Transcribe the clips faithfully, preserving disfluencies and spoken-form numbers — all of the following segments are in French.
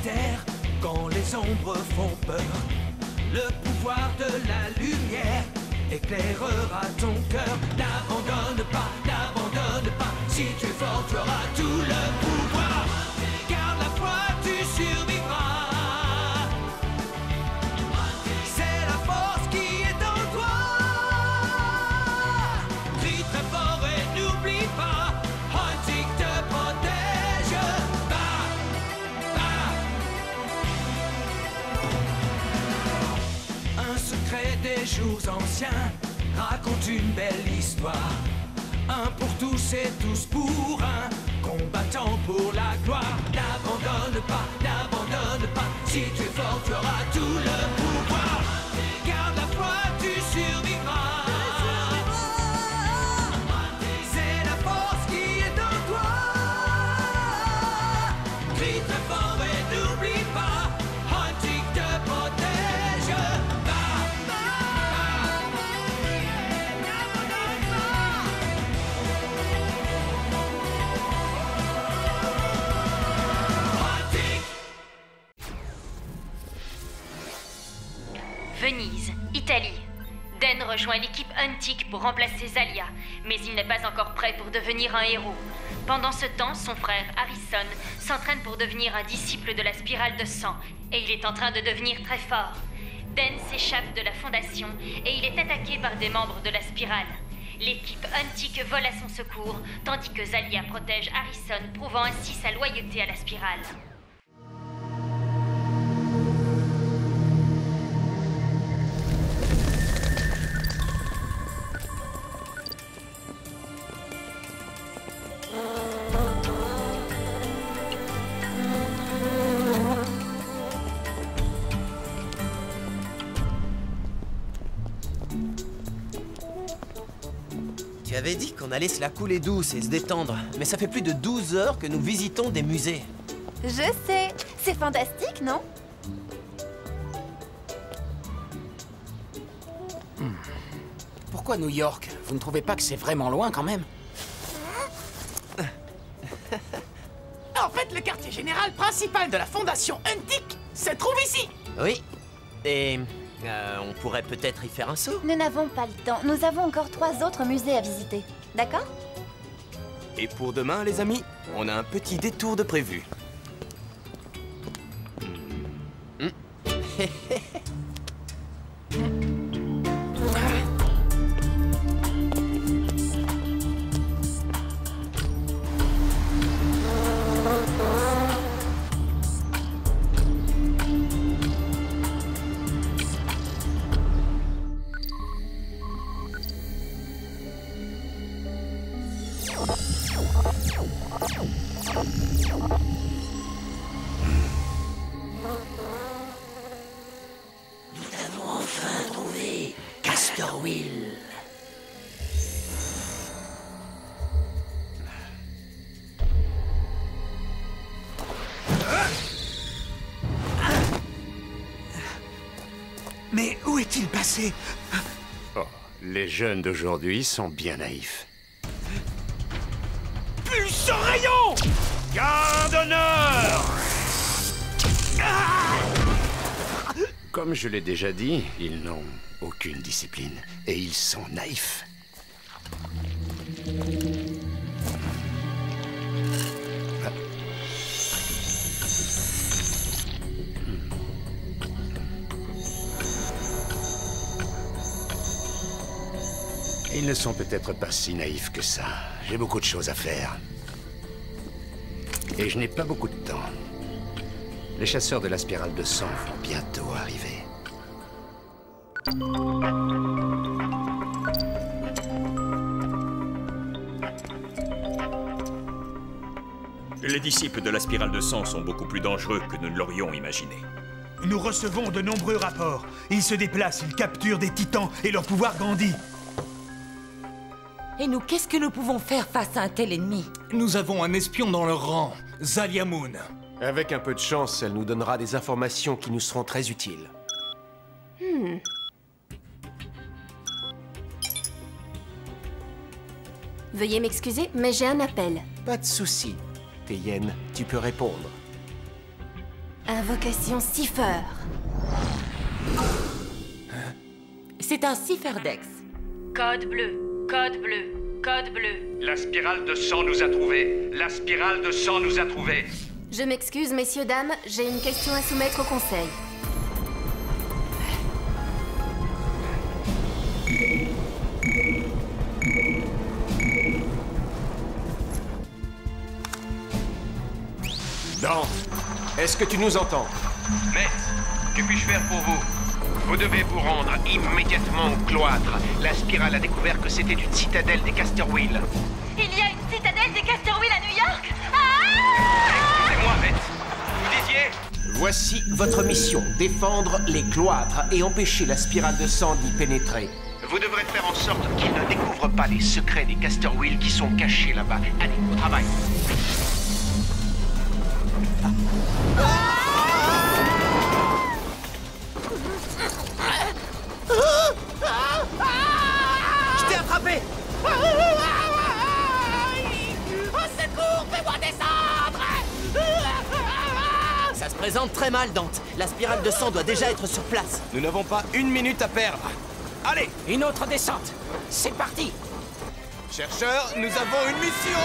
mystère quand les ombres font peur. Le pouvoir de la lumière éclairera ton cœur. N'abandonne pas, n'abandonne pas. Si tu es fort, tu auras tout le pouvoir. Garde la foi, tu survivras. C'est la force qui est en toi. Crie très fort et n'oublie pas. Hunting te protège. Va, va. Un secret des jours anciens raconte une belle histoire. Un pour tous et tous pour un, combattant pour la gloire. N'abandonne pas, n'abandonne pas. Si tu es fort, tu auras tout le pouvoir. Garde la foi, tu survivras. C'est la force qui est en toi. Crie très fort et n'oublie pas. Hunting te protège. Va, va, n'abandonne pas. Hunting. Venise, Italie. Den rejoint l'équipe Huntic pour remplacer Zalia, mais il n'est pas encore prêt pour devenir un héros. Pendant ce temps, son frère Harrison s'entraîne pour devenir un disciple de la spirale de sang, et il est en train de devenir très fort. Den s'échappe de la fondation et il est attaqué par des membres de la spirale. L'équipe Huntic vole à son secours, tandis que Zalia protège Harrison, prouvant ainsi sa loyauté à la spirale. Tu avais dit qu'on allait se la couler douce et se détendre, mais ça fait plus de douze heures que nous visitons des musées. Je sais, c'est fantastique, non? Hmm. Pourquoi New York? Vous ne trouvez pas que c'est vraiment loin quand même? En fait, le quartier général principal de la fondation Huntic se trouve ici. Oui, et euh, on pourrait peut-être y faire un saut. Nous n'avons pas le temps. Nous avons encore trois autres musées à visiter. D'accord? Et pour demain, les amis, on a un petit détour de prévu. Hmm. Mais où est-il passé? Oh, les jeunes d'aujourd'hui sont bien naïfs. Pulse rayon! Garde d'honneur! Comme je l'ai déjà dit, ils n'ont aucune discipline. Et ils sont naïfs. Ils ne sont peut-être pas si naïfs que ça. J'ai beaucoup de choses à faire. Et je n'ai pas beaucoup de temps. Les chasseurs de la spirale de sang vont bientôt arriver. Les disciples de la spirale de sang sont beaucoup plus dangereux que nous ne l'aurions imaginé. Nous recevons de nombreux rapports. Ils se déplacent, ils capturent des titans et leur pouvoir grandit. Et nous, qu'est-ce que nous pouvons faire face à un tel ennemi? Nous avons un espion dans leur rang, Zalia Moon. Avec un peu de chance, elle nous donnera des informations qui nous seront très utiles. Hmm. Veuillez m'excuser, mais j'ai un appel. Pas de souci. Teyen, tu peux répondre. Euh... Invocation Cipher. C'est un Cipherdex. Code bleu, code bleu, code bleu. La spirale de sang nous a trouvés. La spirale de sang nous a trouvés. Je m'excuse, messieurs, dames, j'ai une question à soumettre au conseil. Dan, est-ce que tu nous entends? Maître, que puis-je faire pour vous? Vous devez vous rendre immédiatement au cloître. La spirale a découvert que c'était une citadelle des Casterwheel. Il y a une citadelle des Casterwheel à New York. Ah! Excusez-moi, maître. Vous disiez? Voici votre mission, défendre les cloîtres et empêcher la spirale de sang d'y pénétrer. Vous devrez faire en sorte qu'ils ne découvrent pas les secrets des Casterwheel qui sont cachés là-bas. Allez, au travail. Je t'ai attrapé! Au secours, fais-moi descendre! Ça se présente très mal, Dante. La spirale de sang doit déjà être sur place. Nous n'avons pas une minute à perdre. Allez! Une autre descente! C'est parti! Chercheurs, nous avons une mission!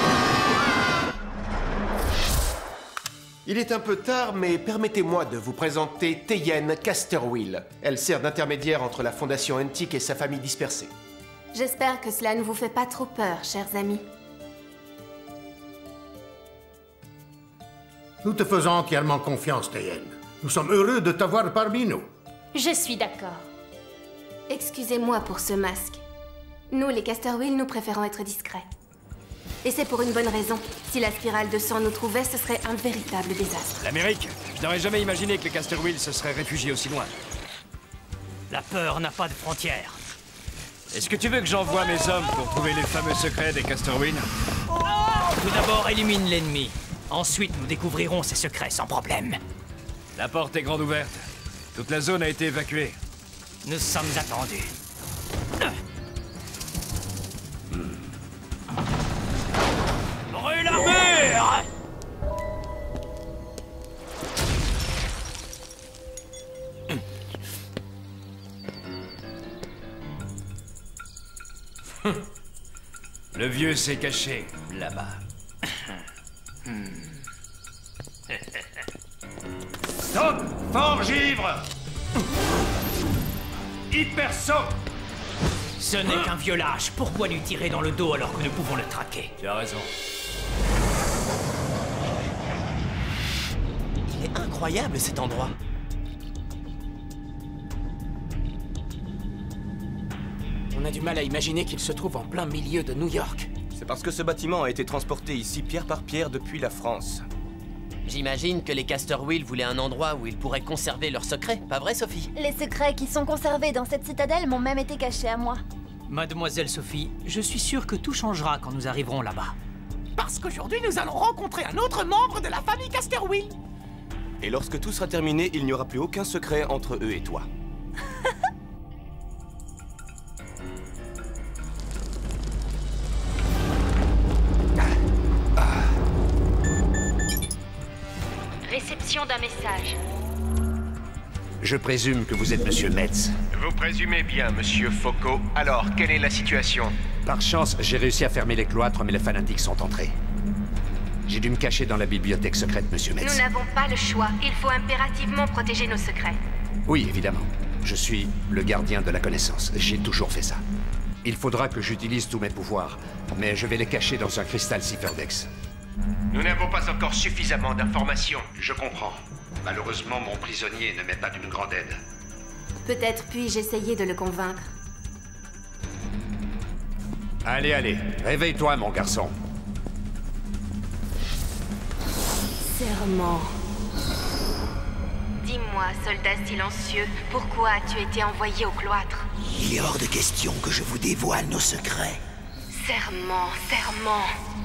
Il est un peu tard, mais permettez-moi de vous présenter Teyen Casterwheel. Elle sert d'intermédiaire entre la Fondation Untic et sa famille dispersée. J'espère que cela ne vous fait pas trop peur, chers amis. Nous te faisons entièrement confiance, Teyen. Nous sommes heureux de t'avoir parmi nous. Je suis d'accord. Excusez-moi pour ce masque. Nous, les Casterwheel, nous préférons être discrets. Et c'est pour une bonne raison. Si la spirale de sang nous trouvait, ce serait un véritable désastre. L'Amérique, je n'aurais jamais imaginé que les Casterwheel se seraient réfugiés aussi loin. La peur n'a pas de frontières. Est-ce que tu veux que j'envoie mes hommes pour trouver les fameux secrets des Casterwheel? Tout d'abord, élimine l'ennemi. Ensuite, nous découvrirons ses secrets sans problème. La porte est grande ouverte. Toute la zone a été évacuée. Nous sommes attendus. Brûle l'armure! Le vieux s'est caché là-bas. Stop! Forgivre! Hyperso! Ce n'est qu'un vieux lâche. Pourquoi lui tirer dans le dos alors que nous pouvons le traquer? Tu as raison. Il est incroyable cet endroit. On a du mal à imaginer qu'il se trouve en plein milieu de New York. C'est parce que ce bâtiment a été transporté ici pierre par pierre depuis la France. J'imagine que les Casterwheel voulaient un endroit où ils pourraient conserver leurs secrets, pas vrai, Sophie? Les secrets qui sont conservés dans cette citadelle m'ont même été cachés à moi. Mademoiselle Sophie, je suis sûr que tout changera quand nous arriverons là-bas. Parce qu'aujourd'hui, nous allons rencontrer un autre membre de la famille Casterwheel. Et lorsque tout sera terminé, il n'y aura plus aucun secret entre eux et toi. Réception d'un message. Je présume que vous êtes Monsieur Metz. Vous présumez bien, Monsieur Foucault. Alors, quelle est la situation? Par chance, j'ai réussi à fermer les cloîtres, mais les fanatiques sont entrés. J'ai dû me cacher dans la bibliothèque secrète, Monsieur Metz. Nous n'avons pas le choix. Il faut impérativement protéger nos secrets. Oui, évidemment. Je suis le gardien de la connaissance. J'ai toujours fait ça. Il faudra que j'utilise tous mes pouvoirs, mais je vais les cacher dans un cristal Cipherdex. Nous n'avons pas encore suffisamment d'informations. Je comprends. Malheureusement, mon prisonnier ne m'est pas d'une grande aide. Peut-être puis-je essayer de le convaincre. Allez, allez, réveille-toi, mon garçon. Serment. Dis-moi, soldat silencieux, pourquoi as-tu été envoyé au cloître? Il est hors de question que je vous dévoile nos secrets. Serment, serment.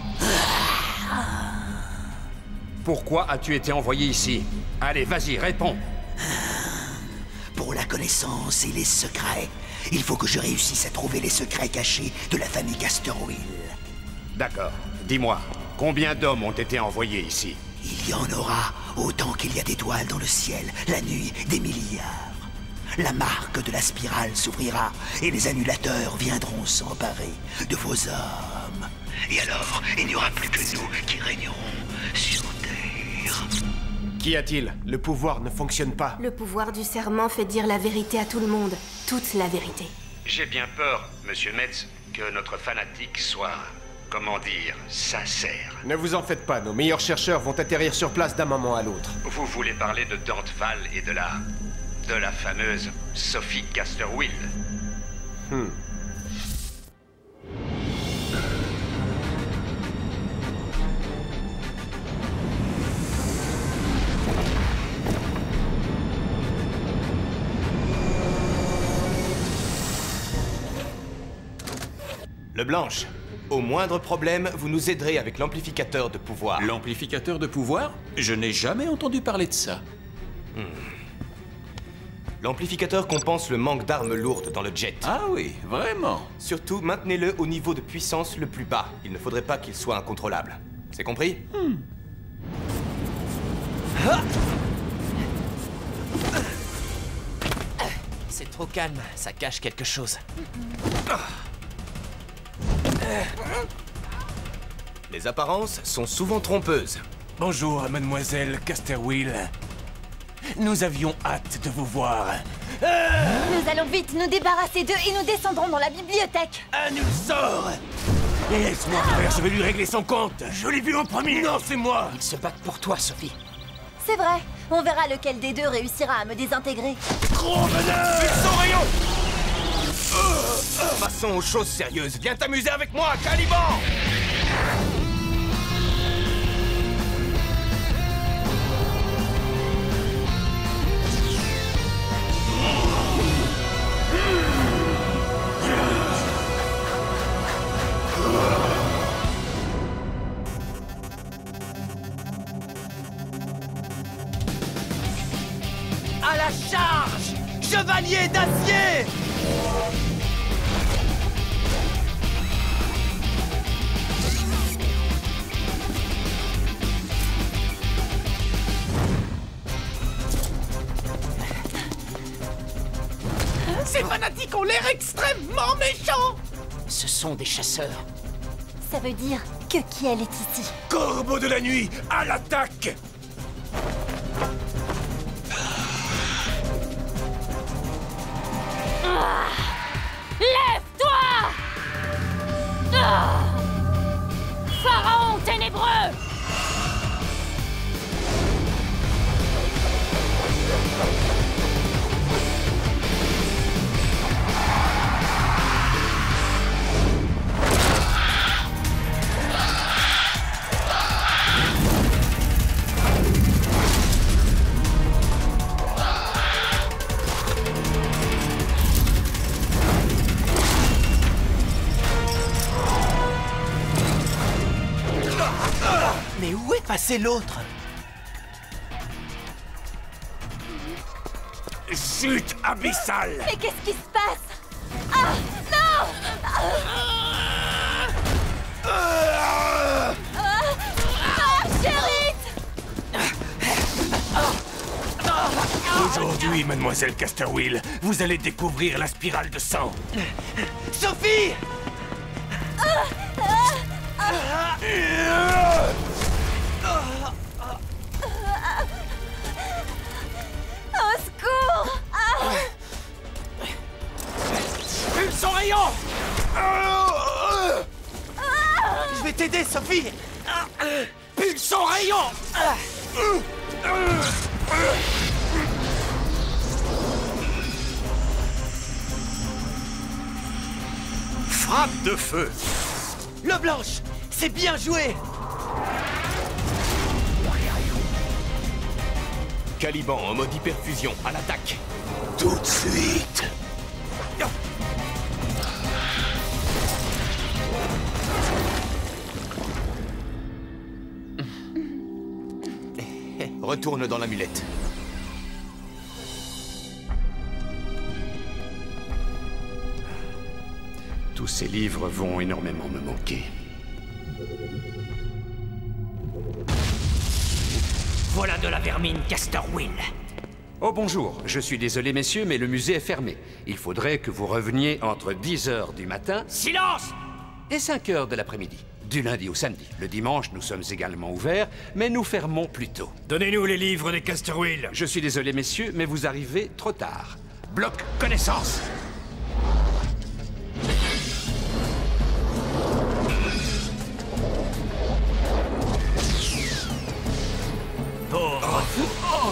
Pourquoi as-tu été envoyé ici? Allez, vas-y, réponds. Pour la connaissance et les secrets, il faut que je réussisse à trouver les secrets cachés de la famille Casterwheel. D'accord. Dis-moi, combien d'hommes ont été envoyés ici? Il y en aura Autant qu'il y a d'étoiles dans le ciel, la nuit, des milliards. La marque de la spirale s'ouvrira et les annulateurs viendront s'emparer de vos âmes. Et alors, il n'y aura plus que nous qui régnerons sur Terre. Qu'y a-t-il? Le pouvoir ne fonctionne pas. Le pouvoir du serment fait dire la vérité à tout le monde. Toute la vérité. J'ai bien peur, monsieur Metz, que notre fanatique soit, comment dire, sincère. Ne vous en faites pas, nos meilleurs chercheurs vont atterrir sur place d'un moment à l'autre. Vous voulez parler de Dantval et de la... de la fameuse Sophie Casterwill. Hmm. Le Blanche, au moindre problème, vous nous aiderez avec l'amplificateur de pouvoir. L'amplificateur de pouvoir? Je n'ai jamais entendu parler de ça. Hmm. L'amplificateur compense le manque d'armes lourdes dans le jet. Ah oui, vraiment? Surtout, maintenez-le au niveau de puissance le plus bas. Il ne faudrait pas qu'il soit incontrôlable. C'est compris? Hmm. Ah! C'est trop calme, ça cache quelque chose. Les apparences sont souvent trompeuses. Bonjour, mademoiselle Casterwill. Nous avions hâte de vous voir. Nous allons vite nous débarrasser d'eux et nous descendrons dans la bibliothèque. Un nul sort. Laisse-moi faire, je vais lui régler son compte. Je l'ai vu en premier. Non, c'est moi. Ils se battent pour toi, Sophie. C'est vrai. On verra lequel des deux réussira à me désintégrer. Gros meneur! Son rayon! Passons aux choses sérieuses. Viens t'amuser avec moi, Caliban! À la charge! Chevalier d'acier! Ces fanatiques ont l'air extrêmement méchants! Ce sont des chasseurs. Ça veut dire que Kiel est ici. Corbeau de la nuit, à l'attaque! Ah, lève-toi! Ah, Pharaon ténébreux! Mais où est passé l'autre? Chute abyssale! Mais qu'est-ce qui se passe? Ah, non! Ah, ah, ah, Chérite! Aujourd'hui, mademoiselle Casterwill, vous allez découvrir la spirale de sang. Sophie! Ah, ah, ah. Au secours! Ah. Pulse son rayon! Je vais t'aider, Sophie! Pulse son rayon! Frappe de feu! Le Blanche! C'est bien joué! Caliban en mode hyperfusion, à l'attaque! Tout de suite! Retourne dans l'amulette. Tous ces livres vont énormément me manquer. Voilà de la vermine, Castor Will. Oh bonjour, je suis désolé messieurs, mais le musée est fermé. Il faudrait que vous reveniez entre dix heures du matin... Silence! Et cinq heures de l'après-midi, du lundi au samedi. Le dimanche, nous sommes également ouverts, mais nous fermons plus tôt. Donnez-nous les livres des Castor Will. Je suis désolé messieurs, mais vous arrivez trop tard. Bloc connaissance. Pauvre fou. Oh.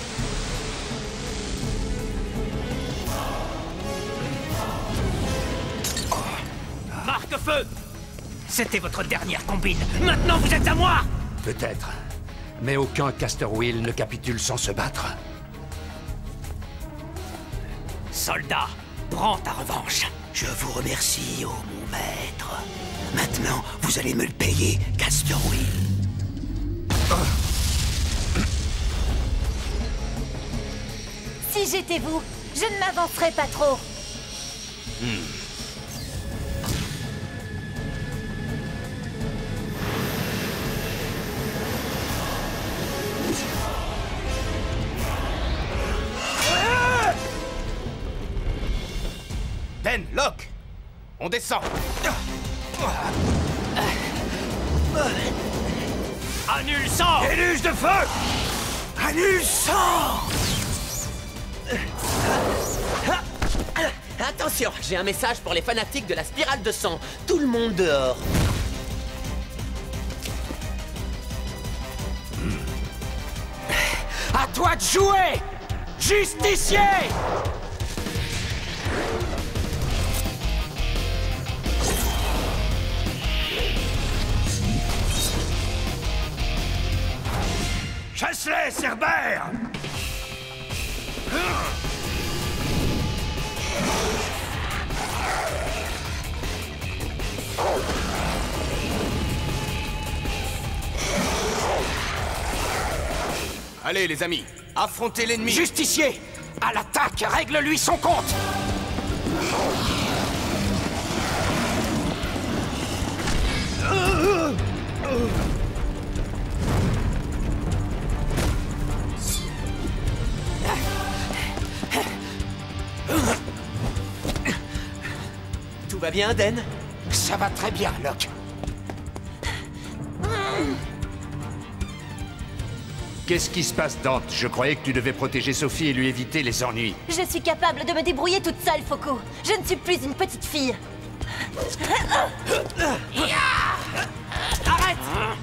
Marque-feu! C'était votre dernière combine. Maintenant, vous êtes à moi! Peut-être. Mais aucun Castor Will ne capitule sans se battre. Soldat, prends ta revanche. Je vous remercie, oh mon maître. Maintenant, vous allez me le payer, Castor Will. Oh. Si j'étais vous, je ne m'avancerais pas trop. Hmm. Den, Locke, on descend. Annule sang! Déluge de feu! Annule sang! Attention, j'ai un message pour les fanatiques de la spirale de sang. Tout le monde dehors. À toi de jouer! Justicier! Chasse-les, Cerbère! Allez, les amis, affrontez l'ennemi. Justicier! À l'attaque, règle-lui son compte! Tout va bien, Den? Ça va très bien, Locke. Qu'est-ce qui se passe, Dante? Je croyais que tu devais protéger Sophie et lui éviter les ennuis. Je suis capable de me débrouiller toute seule, Faucon. Je ne suis plus une petite fille. Arrête!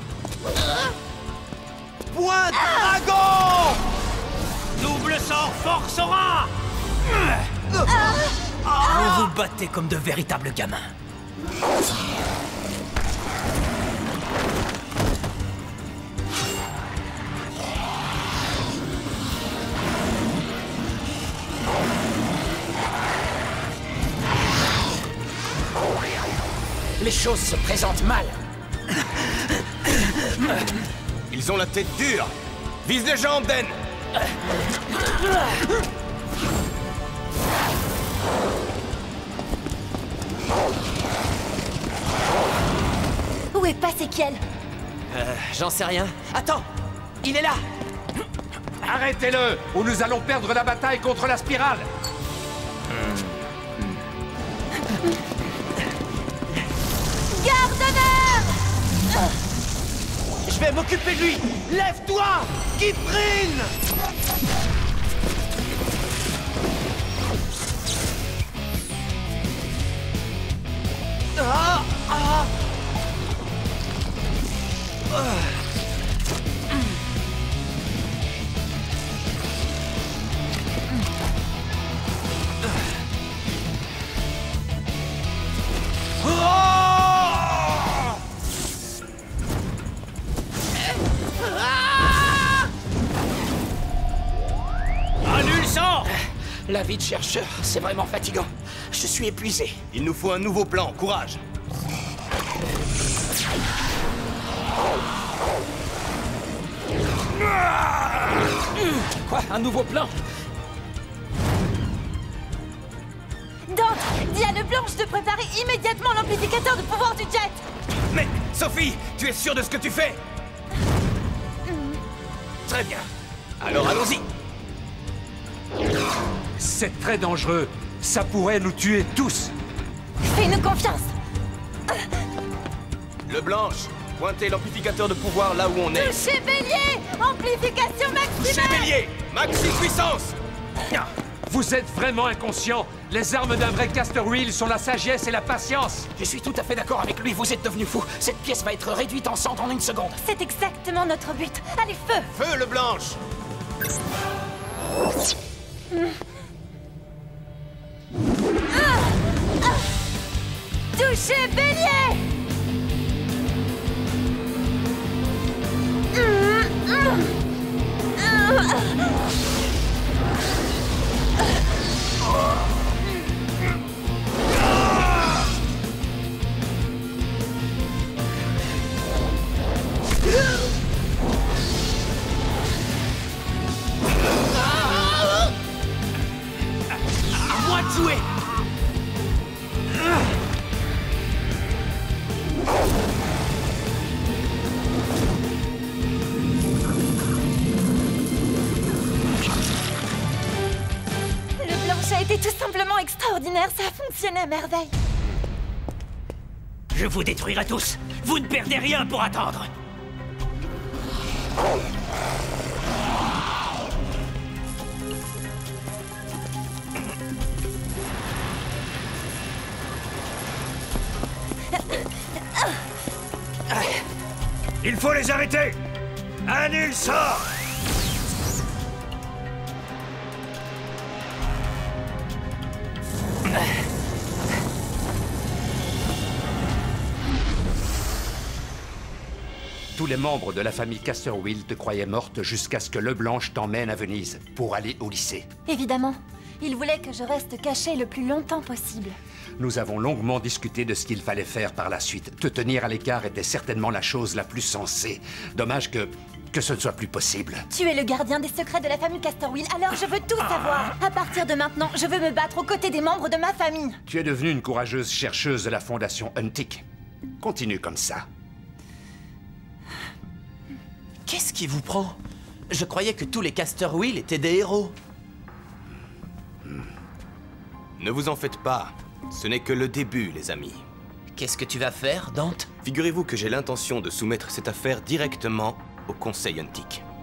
Point de dragon! Double sort force aura! Vous vous battez comme de véritables gamins. Les choses se présentent mal. Ils ont la tête dure. Vise les jambes, Den. Où est Passékiel? Euh, j'en sais rien. Attends! Il est là! Arrêtez-le, ou nous allons perdre la bataille contre la spirale. Garde-le! Je vais m'occuper de lui! Lève-toi! Kiprin! Ah! Ah! Annule sang! La vie de chercheur, c'est vraiment fatigant. Je suis épuisé. Il nous faut un nouveau plan, courage. Quoi? Un nouveau plan? Dante, dis à Leblanche de préparer immédiatement l'amplificateur de pouvoir du jet. Mais, Sophie, tu es sûre de ce que tu fais? très bien. Alors allons-y. C'est très dangereux. Ça pourrait nous tuer tous. Fais-nous confiance. Le Blanche, pointez l'amplificateur de pouvoir là où on est. Toucher bélier. Amplification maximale. Toucher bélier. Maxi puissance. Vous êtes vraiment inconscient. Les armes d'un vrai Caster Wheel sont la sagesse et la patience. Je suis tout à fait d'accord avec lui, vous êtes devenu fou. Cette pièce va être réduite en cendres en une seconde. C'est exactement notre but. Allez, feu. Feu, le Blanche. Ah, ah. Toucher bélier. À moi de jouer. Le Blanche a été tout simplement extraordinaire, ça a fonctionné à merveille. Je vous détruirai tous. Vous ne perdez rien pour attendre. Il faut les arrêter. Annule ça. Tous les membres de la famille Caster Wheel te croyaient morte jusqu'à ce que Le Blanche t'emmène à Venise pour aller au lycée. Évidemment. Il voulait que je reste cachée le plus longtemps possible. Nous avons longuement discuté de ce qu'il fallait faire par la suite. Te tenir à l'écart était certainement la chose la plus sensée. Dommage que... que ce ne soit plus possible. Tu es le gardien des secrets de la famille Caster Wheel, alors je veux tout savoir. À partir de maintenant, je veux me battre aux côtés des membres de ma famille. Tu es devenue une courageuse chercheuse de la fondation Untic. Continue comme ça. Qu'est-ce qui vous prend? Je croyais que tous les Caster Wheel étaient des héros. Ne vous en faites pas. Ce n'est que le début, les amis. Qu'est-ce que tu vas faire, Dante? Figurez-vous que j'ai l'intention de soumettre cette affaire directement au Conseil Untic.